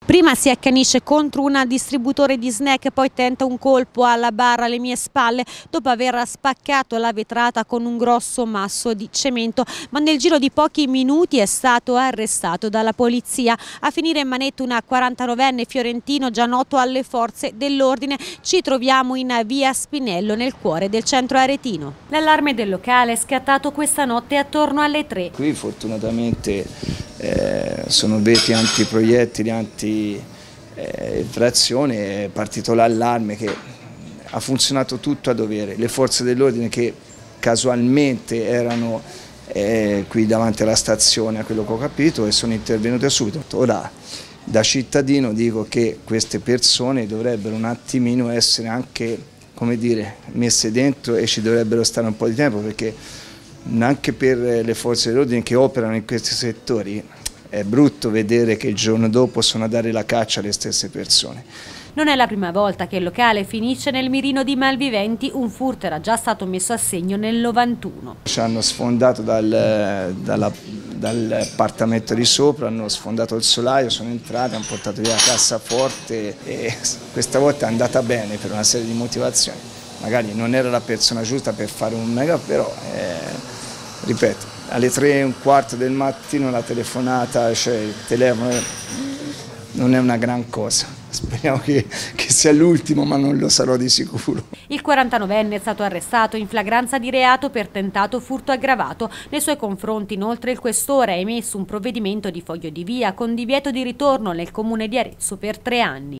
Prima si accanisce contro un distributore di snack, poi tenta un colpo alla barra alle mie spalle dopo aver spaccato la vetrata con un grosso masso di cemento, ma nel giro di pochi minuti è stato arrestato dalla polizia. A finire in manetta un 49enne fiorentino già noto alle forze dell'ordine. Ci troviamo in via Spinello, nel cuore del centro aretino. L'allarme del locale è scattato questa notte attorno alle 3. Qui fortunatamente sono veti antiproiettili, anti-infrazione, è partito l'allarme che ha funzionato tutto a dovere. Le forze dell'ordine che casualmente erano qui davanti alla stazione, a quello che ho capito, e sono intervenute subito. Ora, da cittadino dico che queste persone dovrebbero un attimino essere anche, come dire, messe dentro e ci dovrebbero stare un po' di tempo, perché anche per le forze dell'ordine che operano in questi settori è brutto vedere che il giorno dopo sono a dare la caccia alle stesse persone. Non è la prima volta che il locale finisce nel mirino di malviventi, un furto era già stato messo a segno nel 91. Ci hanno sfondato dall'appartamento di sopra, hanno sfondato il solaio, sono entrati, hanno portato via la cassaforte e questa volta è andata bene per una serie di motivazioni. Magari non era la persona giusta per fare un mega, però ripeto, alle 3:15 del mattino la telefonata, cioè il telefono, non è una gran cosa. Speriamo che sia l'ultimo, ma non lo sarò di sicuro. Il 49enne è stato arrestato in flagranza di reato per tentato furto aggravato. Nei suoi confronti, inoltre, il questore ha emesso un provvedimento di foglio di via con divieto di ritorno nel comune di Arezzo per 3 anni.